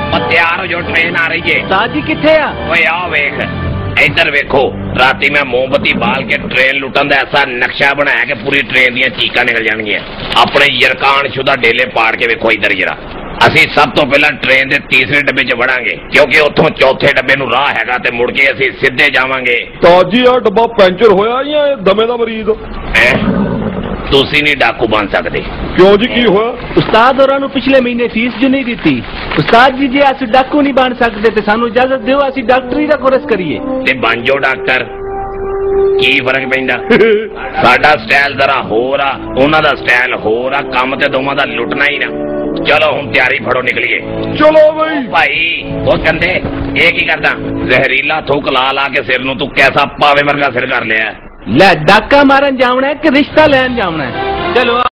तैयार हो जो, ट्रेन आ रही है। उस्ताद जी किथे आ? ओए आओ वेख, इधर वेखो, राती मैं मोमबत्ती बाल के ट्रेन लुटन का ऐसा नक्शा बनाया कि पूरी ट्रेन दी चीकां निकल जाएंगियां। अपने यरकान शुदा डेले पाड़ के वेखो इधर जरा। असी सब तो पहला ट्रेन के तीसरे डब्बे च वड़ांगे क्योंकि उतों चौथे डब्बे नूं राह हैगा ते मुड़ के असी सीधे जावांगे। ताजी आ डब्बा पैंचर होया या दमे दा मरीज है? तुसी नहीं डाकू बन सकते। क्यों जी, की होया? उस्ताद होरां नूं पिछले महीने फीस जो नहीं दी। उस्ताद जी जे असीं डाकू नहीं बन सकते ते सानू इजाजत दिओ, असीं डॉक्टरी दा कोर्स करिए ते बन जाओ डॉक्टर। की फर्क पैंदा? साडा स्टाइल जरा होर आ, उन्हां दा स्टाइल होर आ, काम ते दोवां दा लुटना ही ना। चलो हुण तैयारी फड़ो, निकलिए। चलो भाई। भाई वो कंधे ये की करदा? जहरीला थूक ला ला के सिर नूं तू कैसा पावे वर्गा सिर कर लिया। ले डाका मारन जावना है कि रिश्ता लैन जावना है? चलो